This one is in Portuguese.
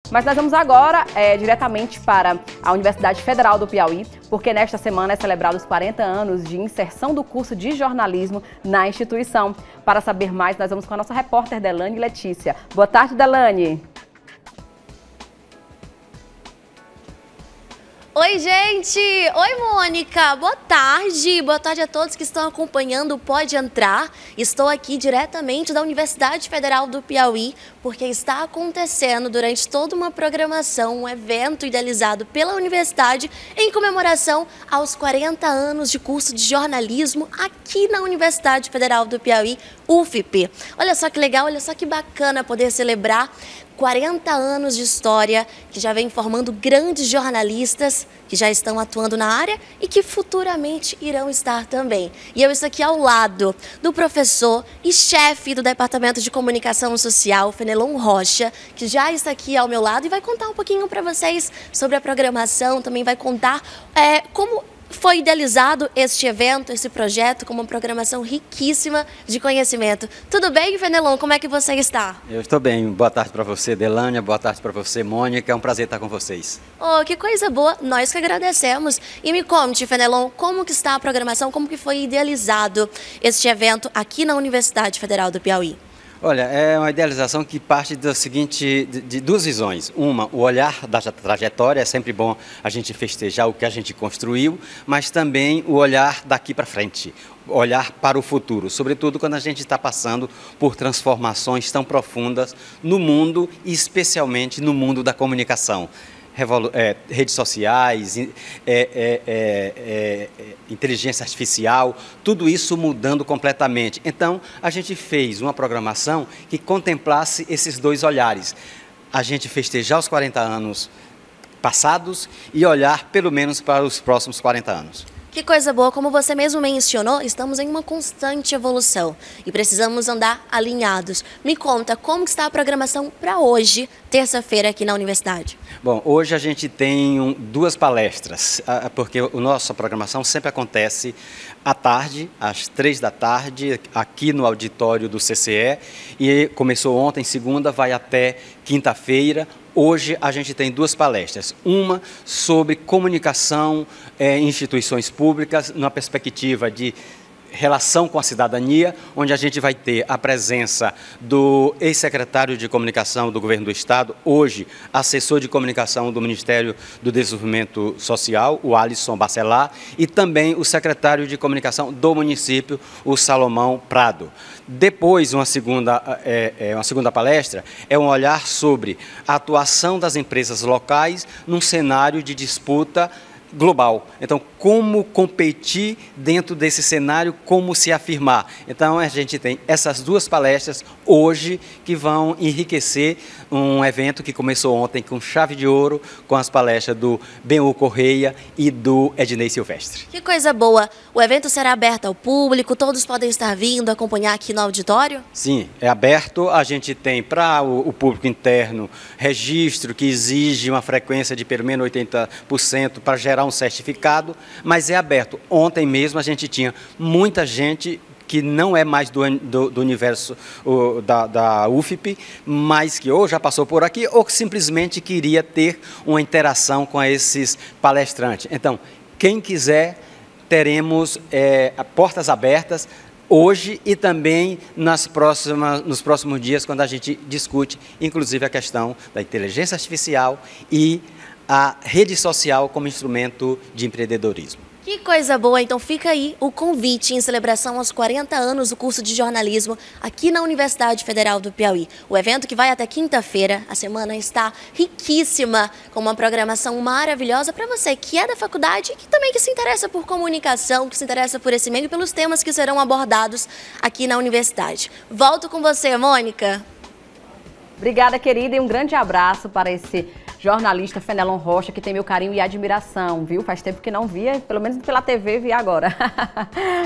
Mas nós vamos agora diretamente para a Universidade Federal do Piauí, porque nesta semana é celebrado os 40 anos de inserção do curso de jornalismo na instituição. Para saber mais, nós vamos com a nossa repórter Delane Letícia. Boa tarde, Delane. Oi, gente! Oi, Mônica! Boa tarde! Boa tarde a todos que estão acompanhando o Pode Entrar. Estou aqui diretamente da Universidade Federal do Piauí, porque está acontecendo durante toda uma programação, um evento idealizado pela universidade em comemoração aos 40 anos de curso de jornalismo aqui na Universidade Federal do Piauí, UFP. Olha só que legal, olha só que bacana poder celebrar 40 anos de história, que já vem formando grandes jornalistas que já estão atuando na área e que futuramente irão estar também. E eu estou aqui ao lado do professor e chefe do Departamento de Comunicação Social, Fenelon Rocha, que já está aqui ao meu lado e vai contar um pouquinho para vocês sobre a programação, também vai contar como foi idealizado este evento, esse projeto, com uma programação riquíssima de conhecimento. Tudo bem, Fenelon? Como é que você está? Eu estou bem. Boa tarde para você, Delânia. Boa tarde para você, Mônica. É um prazer estar com vocês. Oh, que coisa boa. Nós que agradecemos. E me conte, Fenelon, como que está a programação, como que foi idealizado este evento aqui na Universidade Federal do Piauí? Olha, é uma idealização que parte da seguinte, de duas visões. Uma, o olhar da trajetória, é sempre bom a gente festejar o que a gente construiu, mas também o olhar daqui para frente, olhar para o futuro, sobretudo quando a gente está passando por transformações tão profundas no mundo e especialmente no mundo da comunicação. Redes sociais, inteligência artificial, tudo isso mudando completamente. Então, a gente fez uma programação que contemplasse esses dois olhares. A gente festejar os 40 anos passados e olhar pelo menos para os próximos 40 anos. Que coisa boa, como você mesmo mencionou, estamos em uma constante evolução e precisamos andar alinhados. Me conta, como está a programação para hoje, terça-feira, aqui na universidade? Bom, hoje a gente tem duas palestras, porque a nossa programação sempre acontece à tarde, às 3 da tarde, aqui no auditório do CCE, e começou ontem, segunda, vai até quinta-feira. Hoje a gente tem duas palestras, uma sobre comunicação em instituições públicas, numa perspectiva de relação com a cidadania, onde a gente vai ter a presença do ex-secretário de Comunicação do Governo do Estado, hoje assessor de comunicação do Ministério do Desenvolvimento Social, o Alisson Bacelar, e também o secretário de Comunicação do município, o Salomão Prado. Depois, uma segunda palestra é um olhar sobre a atuação das empresas locais num cenário de disputa global. Então, como competir dentro desse cenário, como se afirmar. Então, a gente tem essas duas palestras hoje que vão enriquecer um evento que começou ontem com chave de ouro, com as palestras do Benhu Correia e do Ednei Silvestre. Que coisa boa! O evento será aberto ao público, todos podem estar vindo acompanhar aqui no auditório? Sim, é aberto. A gente tem para o público interno registro que exige uma frequência de pelo menos 80% para gerar um certificado, mas é aberto. Ontem mesmo a gente tinha muita gente que não é mais do universo da UFP, mas que ou já passou por aqui ou que simplesmente queria ter uma interação com esses palestrantes. Então, quem quiser, teremos portas abertas hoje e também nos próximos dias, quando a gente discute, inclusive, a questão da inteligência artificial e a rede social como instrumento de empreendedorismo. Que coisa boa! Então fica aí o convite em celebração aos 40 anos do curso de jornalismo aqui na Universidade Federal do Piauí. O evento que vai até quinta-feira, a semana está riquíssima, com uma programação maravilhosa para você que é da faculdade e que também se interessa por comunicação, que se interessa por esse meio e pelos temas que serão abordados aqui na universidade. Volto com você, Mônica. Obrigada, querida, e um grande abraço para esse jornalista Fenelon Rocha, que tem meu carinho e admiração, viu? Faz tempo que não via, pelo menos pela TV vi agora.